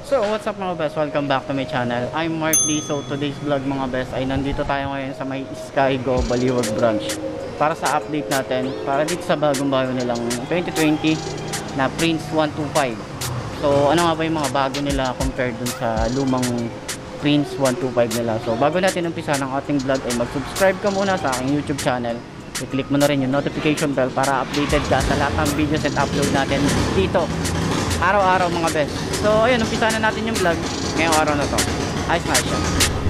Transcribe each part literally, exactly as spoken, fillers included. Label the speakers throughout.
Speaker 1: So what's up mga best, welcome back to my channel. I'm Mark D. So today's vlog mga best ay nandito tayo ngayon sa may Skygo Baliwag branch para sa update natin para dito sa bagong bago nilang twenty twenty na Prince one two five. So ano nga ba yung mga bago nila compared dun sa lumang Prince one two five nila. So bago natin umpisa ng ating vlog ay mag-subscribe ka muna sa aking YouTube channel. I-click mo na rin yung notification bell para updated ka sa lahat ng videos at upload natin dito araw-araw mga best. So ayun, umpisa na natin yung vlog ngayong araw na to. Ayos na siya.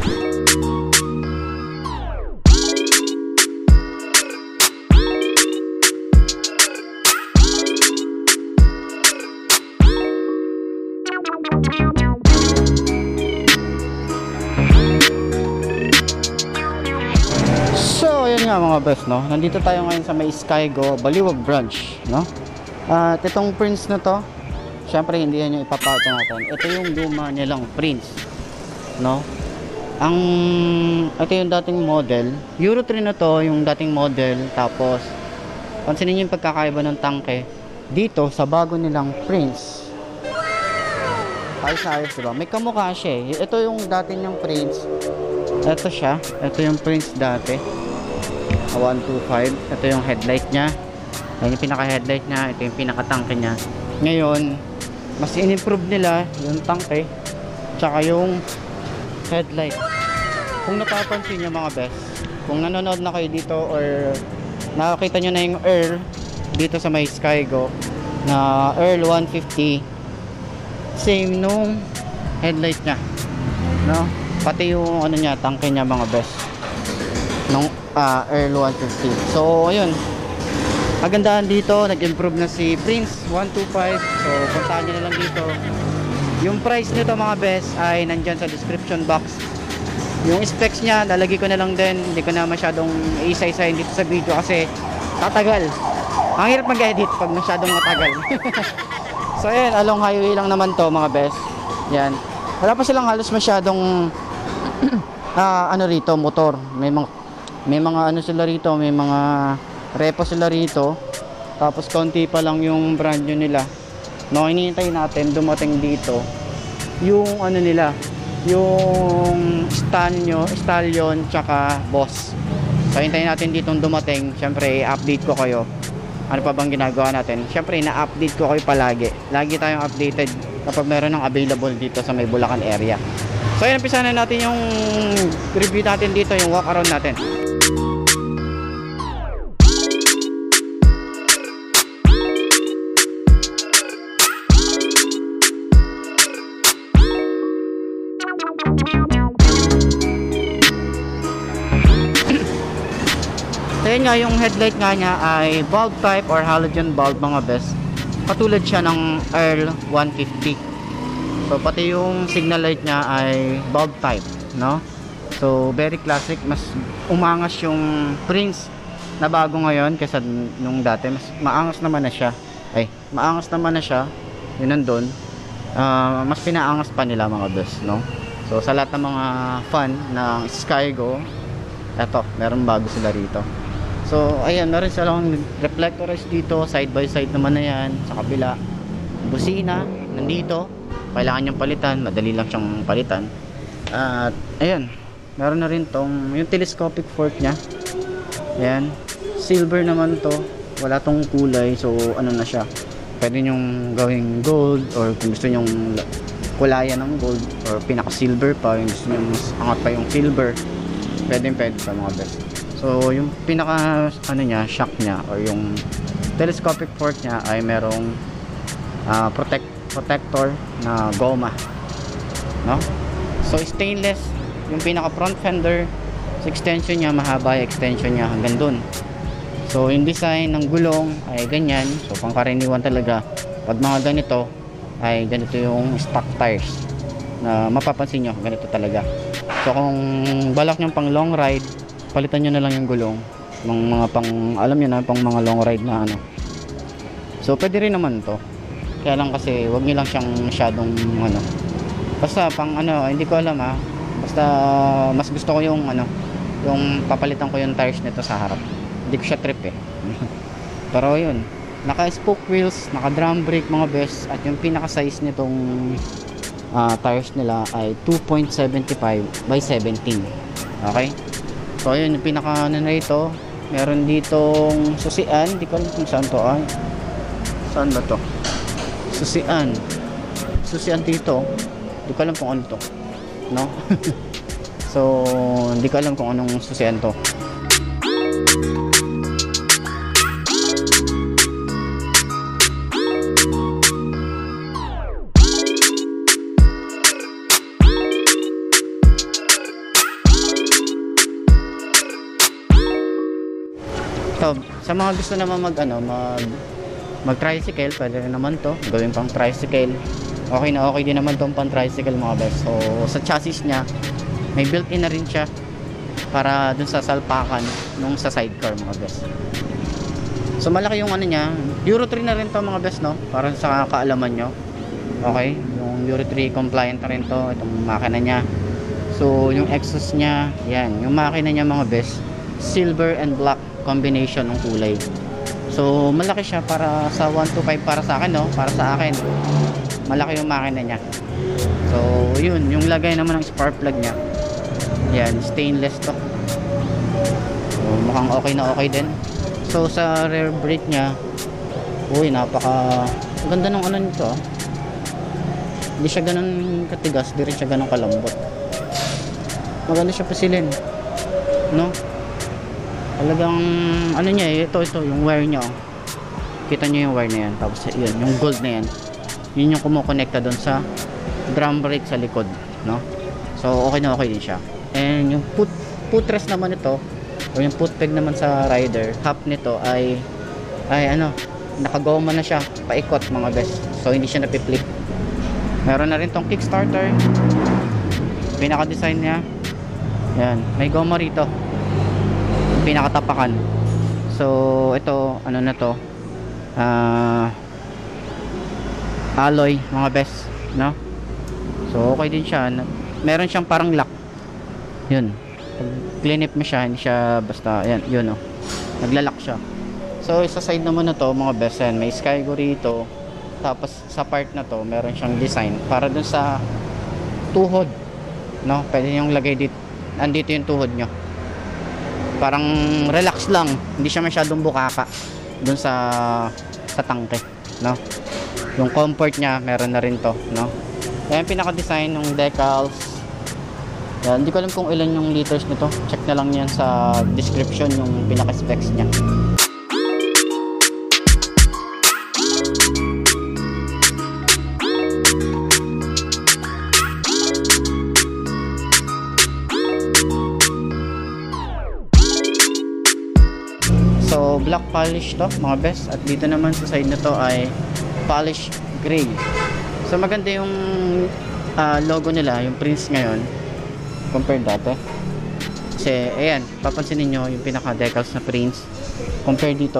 Speaker 1: So ayun nga mga best, no, nandito tayo ngayon sa may Skygo Baliwag branch, no. At uh, itong Prince na to, syempre hindi yan yung ipapakita natin. Ito yung luma nilang Prince, no. Ang ito yung dating model Euro three na to, yung dating model. Tapos pansinin niyo yung pagkakaiba ng tangke dito sa bago nilang Prince. Ayos na ayos, diba? May kamukha siya eh. Ito yung dating yung Prince. Ito siya, ito yung Prince dati one two five. Ito yung headlight nya. Ayan yung pinaka headlight nya. Ito yung pinaka tangke nya. Ngayon mas in-improve nila yung tangke tsaka yung headlight. Kung napapansin nyo mga best, kung nanonood na kayo dito or nakakita nyo na yung Earl dito sa may Skygo na Earl one fifty, same nung headlight nya, no? Pati yung ano nya, tangke nya mga best nung uh, Earl one fifty. So ayun, kagandahan dito, nag-improve na si Prince one two five. So puntahan nyo na lang dito. Yung price nito mga best ay nandyan sa description box. Yung specs nya lalagay ko na lang din. Hindi ko na masyadong isa-isahin dito sa video kasi tatagal. Ang hirap mag-edit pag masyadong matagal. So ayan, along highway lang naman to mga best. Yan, wala pa silang halos masyadong uh, ano rito, motor. May mga may mga ano sila rito, may mga repo sila rito. Tapos konti pa lang yung brand new nila. No, hinihintay natin dumating dito yung ano nila, yung Stallion, Stallion tsaka Boss. So hintayin natin ditong dumating. Syempre i-update ko kayo ano pa bang ginagawa natin. Syempre na-update ko kayo palagi. Lagi tayong updated kapag meron ng available dito sa may Bulacan area. So ayun, umpisa na natin yung review natin dito, yung walk around natin. Ayan nga, yung headlight nga niya ay bulb type or halogen bulb mga best. Katulad siya ng Earl one fifty. So pati yung signal light niya ay bulb type, no? So very classic. Mas umangas yung Prince na bago ngayon kaysa nung dati. Mas maangas naman na siya. Ay, maangas naman na siya. Yun nandun. Uh, mas pinaangas pa nila mga best, no? So sa lahat ng mga fan ng Skygo, eto, meron bago sila rito. So ayan, meron silang reflectors dito, side by side naman na yan. Sa kabila, busina nandito, kailangan niyang palitan, madali lang siyang palitan. At ayan, meron na rin tong yung telescopic fork nya. Ayan, silver naman to, wala tong kulay. So ano na siya, pwede nyong gawing gold, or kung gusto nyong kulayan ng gold, or pinaka silver pa, yung gusto nyong mas angat pa yung silver, pwede pwede pa mga best. So yung pinaka ano niya, shock niya or yung telescopic fork niya ay merong uh, protect protector na goma, no? So stainless yung pinaka front fender. So extension niya, mahaba yung extension niya hanggang dun. So yung design ng gulong ay ganyan. So pangkaraniwan talaga pag mga ganito ay ganito yung stock tires na mapapansin nyo, ganito talaga. So kung balak nyo pang long ride, palitan nyo na lang yung gulong ng mga pang, alam nyo na, pang mga long ride na ano. So pwede rin naman to, kaya lang kasi wag nyo lang siyang masyadong ano, basta pang ano, hindi ko alam ha, basta mas gusto ko yung ano, yung papalitan ko yung tires nito sa harap. Hindi ko siya trip eh. Pero yun, naka spoke wheels, naka drum brake mga best, at yung pinaka size nitong uh, tires nila ay two point seven five by seventeen. Okay, so ayun yung pinaka ano na ito. Meron ditong susian, di ko alam kung saan to. Ay, saan ba to? Susian susian dito, di ko alam kung ano to, no? So hindi ko alam kung anong susian to. So, sa mga gusto naman mag ano, mag mag tricycle, pwede rin naman to gawin pang tricycle. Okay na okay din naman tong pang tricycle mga best. So sa chassis niya may built-in na rin siya para dun sa salpakan nung sa sidecar mga best. So malaki yung ano niya, Euro three na rin to mga best, no, para sa kaalaman nyo. Okay, yung Euro three compliant na rin to itong makina niya. So yung exhaust niya, yan, yung makina niya mga best, silver and black combination ng kulay. So malaki siya para sa one two five para sa akin, no, para sa akin malaki yung makina niya. So yun, yung lagay naman ng spark plug niya, yan, stainless to. So mukhang okay na okay din. So sa rear brake niya, uy, napaka ganda ng ano nito, ah. Hindi siya ganun katigas, di rin siya ganun kalambot. Maganda siya pasilin, no? Talagang ano niya, eh, ito ito yung wire niya, oh. Kita niyo yung wire na yan, tapos yun, yung gold na yan, yun yung kumukonekta doon sa drum brake sa likod, no? So okay na okay din siya. And yung foot footrest naman ito, o yung foot peg naman sa rider, half nito ay ay ano, nakagoma na siya paikot mga best. So hindi siya napiplik. Meron na rin tong kickstarter, pinaka design niya, yan, may goma rito, pinakatapakan. So ito ano na to, ah uh, alloy mga best, no? So okay din siya. Meron siyang parang lock, yun, pag cleanip mo siya, hindi siya basta, yan, yun, oh, naglalak siya. So sa side naman na to mga best, yan, may skygo rito. Tapos sa part na to meron siyang design para dun sa tuhod, no? Pwede yung lagay dito, andito yung tuhod nyo, parang relax lang, hindi siya masyadong bukaka dun sa sa tangke, no? Yung comfort niya meron na rin to, no? Yan pinaka design ng decals. Yan, hindi ko alam kung ilan yung liters nito, check na lang yan sa description yung pinaka specs niya. So black polish to mga best, at dito naman sa side na to ay polish gray. So maganda yung uh, logo nila, yung Prince ngayon compared dati. Kasi ayan, papansin niyo yung pinaka decals na Prince compared dito,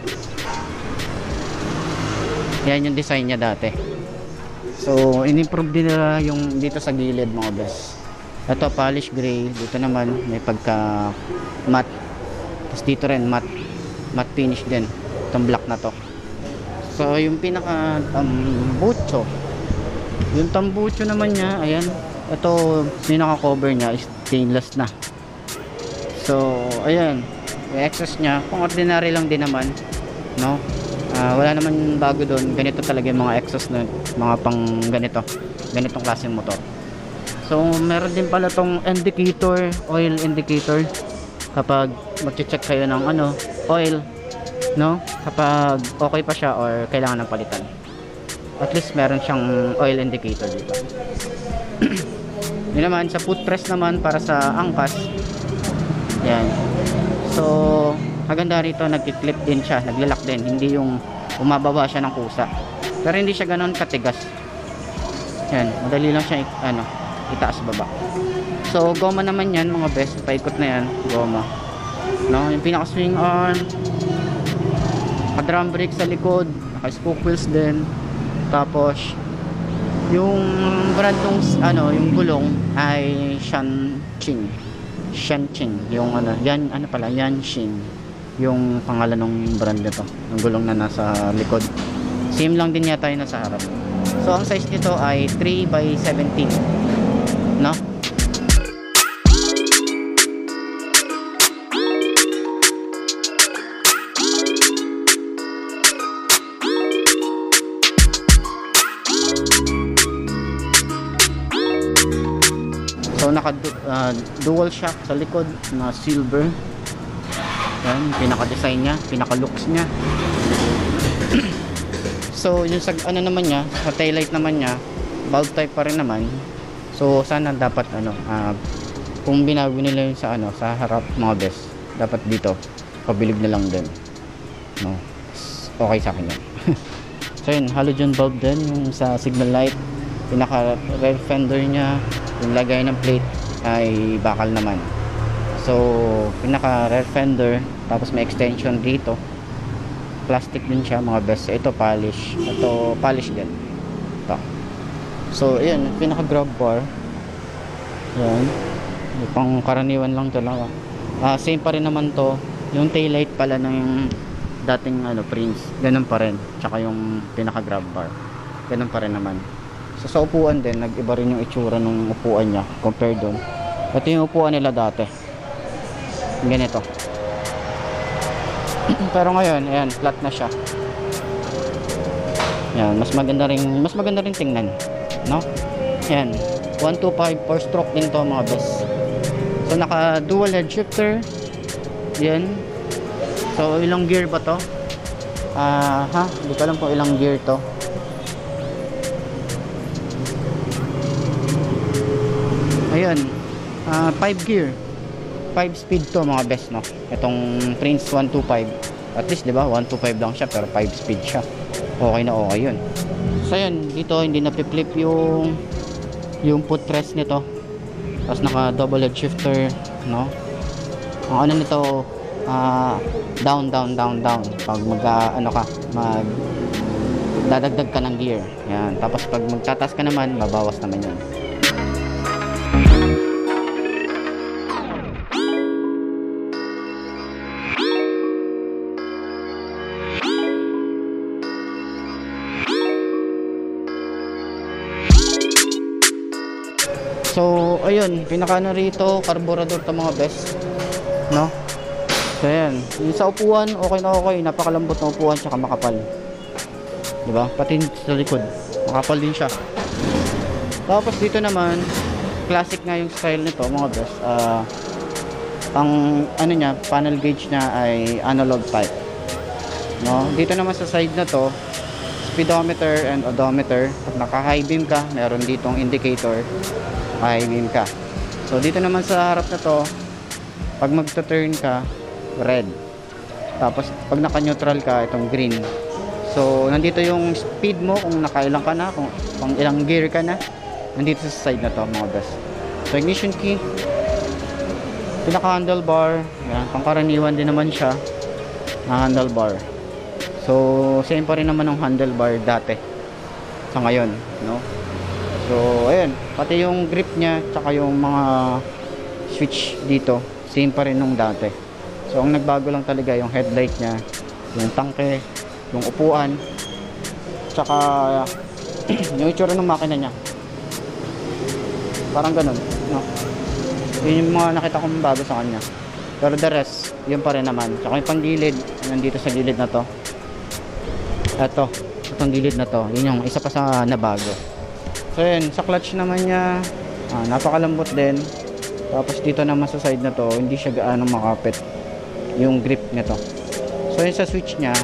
Speaker 1: yan yung design niya dati. So in-improve din nila yung dito sa gilid mga best. Ito polish gray, dito naman may pagka matte, tapos dito rin matte matte finish din itong black na to. So yung pinaka tambucho, yung tambucho naman niya, ayan, ito pinaka cover niya is stainless na. So ayan, yung exhaust niya kung ordinary lang din naman, no? Uh, wala naman bago doon, ganito talaga yung mga exhaust na mga pang ganito, ganitong klaseng motor. So meron din pala tong indicator, oil indicator, kapag magche-check kayo ng ano, oil, no, kapag okay pa siya or kailangan ng palitan, at least meron siyang oil indicator dito. Yun naman sa footrest naman para sa angkas, yan. So maganda rito, nagki-clip din siya, naglalak din, hindi yung umababa siya ng kusa, pero hindi siya ganoon katigas. Yan, madali lang siya ano, itaas baba. So goma naman yan mga best, paikot na yan, goma, no? Yung pinaka swing arm, naka drum brake sa likod, naka spoke wheels din. Tapos yung brand nung ano, yung gulong ay Shanqing, Shanqing yung ano, yan ano pala, Yanshin yung pangalan ng brand nito, ng gulong na nasa likod. Same lang din yata yung nasa harap. So ang size nito ay three by seventeen, no? So naka uh, dual shock sa likod na silver. Yan, pinaka design niya, pinaka looks niya. So yung sa ano naman niya, sa taillight naman niya, bulb type pa rin naman. So sana dapat ano, uh, kung binago nila yun sa ano, sa harap mga best, dapat dito pabilib na lang din. No. Okay sa akin yan. So yun, halogen bulb din yung sa signal light. Pinaka rear fender niya, yung lagay ng plate ay bakal naman. So pinaka rear fender, tapos may extension dito, plastic din siya mga best. Ito polish, ito polish din ito. So ayan, pinaka grab bar yan, pang karaniwan lang to lang. Uh, same pa rin naman to, yung tail light pala ng dating ano Prince, ganun pa rin, tsaka yung pinaka grab bar ganun pa rin naman. So sa upuan din, nag-iba rin yung itsura ng upuan niya compare doon. Ito yung upuan nila dati, ganito. Pero ngayon, ayan, flat na siya. Ayan, mas maganda rin, mas maganda rin tingnan, no? Ayan, one two five four stroke din to mga best. So naka dual head shifter. Ayan. So ilang gear ba to? Ah, uh, ha, hindi ko alam kung ilang gear to. Ayan, uh, five gear, five speed to mga best, no? Itong Prince one two five, at least diba one two five lang siya pero five speed siya. Okay na okay yun. So yun, dito hindi na flip yung yung footrest nito. Tapos naka double head shifter, no? Ang ano nito, uh, down down down down pag mag uh, ano ka, mag dadagdag ka ng gear. Yan, tapos pag magtataas ka naman, babawas naman yun. So ayun, pinaka na rito carburetor to mga best, no? So ayan, yung sa upuan okay na okay, napakalambot ng upuan, tsaka makapal, diba? Pati sa likod makapal din siya. Tapos dito naman, classic nga yung style nito mga best. Uh, ang ano niya, panel gauge niya ay analog type, no? Dito naman sa side na to, speedometer and odometer. Pag naka high beam ka, meron ditong indicator, high beam ka. So dito naman sa harap na to, pag magta-turn ka, red. Tapos pag naka-neutral ka, itong green. So nandito yung speed mo, kung nakailang ka na, kung pang ilang gear ka na, nandito sa side na to mga best. So ignition key, pinaka handlebar, yan, pangkaraniwan din naman siya na handlebar. So same pa rin naman ng handlebar dati sa ngayon, no? So ayun, pati yung grip niya tsaka yung mga switch dito same pa rin nung dati. So ang nagbago lang talaga yung headlight niya, yung tangke, yung upuan, tsaka yung itsura ng makina niya. Parang ganun, no? Yun yung mga nakita kong bago sa kanya. Pero the rest, yun pa rin naman. Tsaka yung panggilid, nandito sa gilid na to. Eto, itong gilid na to, yun yung isa pa sa nabago. So yun, sa clutch naman niya, ah, napakalambot din. Tapos dito naman sa side na to, hindi siya gaano makapit yung grip nito. So yun sa switch niya,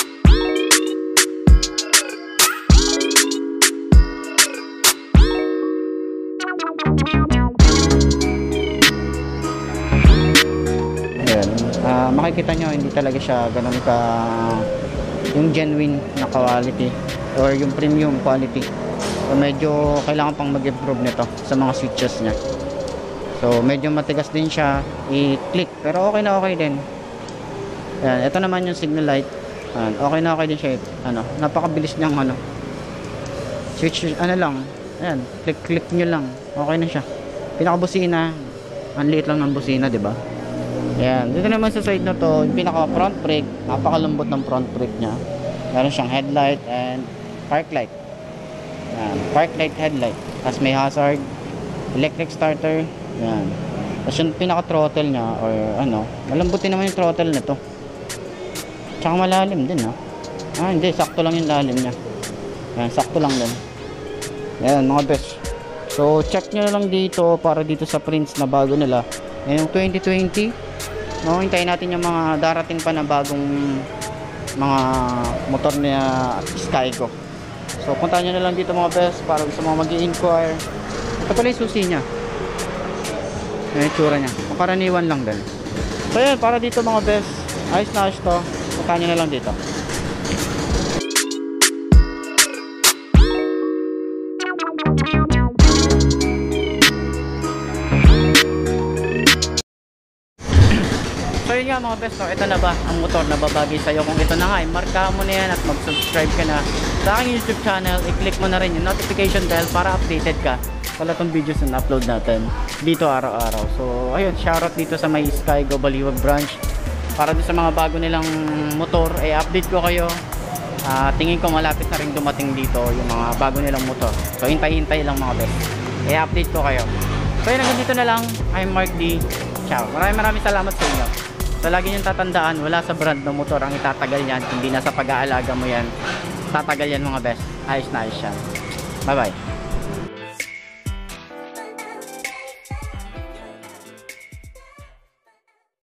Speaker 1: ayan, ah, makikita nyo hindi talaga siya ganun ka yung genuine na quality or yung premium quality. So medyo kailangan pang mag-improve nito sa mga switches niya. So medyo matigas din siya i-click, pero okay na okay din. Ayan, ito naman yung signal light. Ayan, okay na okay din siya. Ano, napakabilis niyang ano. Switch ano lang. Ayan, click click niyo lang. Okay na siya. Pinaka-busina, ang liit lang ng busina, 'di ba? Ayan, dito naman sa side na to, yung pinaka front brake, napakalambot ng front brake niya. Meron siyang headlight and park light. Yan. Park light headlight. Tapos may hazard. Electric starter. Yan. Tapos yung pinaka-throttle niya or ano, malambutin naman yung throttle nito. Tsaka malalim din, ha. Ah, hindi. Sakto lang yung lalim niya. Yan. Sakto lang din. Yan, mga best. So, check nyo na lang dito para dito sa prints na bago nila. Yan yung twenty twenty. No, hintayin natin yung mga darating pa na bagong mga motor na Skygo. So, puntahan nyo na lang dito mga best para sa mga mag-i-inquire. Ito pala yung susi niya. Yan yung tsura niya. Makaraniwan lang din. So, yan. Para dito mga best. Ayos na ayos to. Puntahan nyo na lang dito. So yun nga mga best, no? Ito na ba ang motor na babagay sa'yo? Kung ito na nga, eh, marka mo na yan at mag-subscribe ka na sa aking YouTube channel. I-click mo na rin yung notification bell para updated ka wala tong videos na upload natin dito araw-araw. So ayun, shoutout dito sa may Skygo Baliwag branch para doon sa mga bago nilang motor. Eh update ko kayo. uh, tingin ko malapit na rin dumating dito yung mga bago nilang motor. So hintay-hintay lang mga best. Eh update ko kayo. So yun, hanggang dito na lang. I'm Mark D. Ciao. Maraming maraming salamat sa inyo. So lagi niyong tatandaan, wala sa brand ng motor ang itatagal yan, hindi na sa pag-aalaga mo yan tatagal yan mga best. Ayos na ayos yan. Bye bye.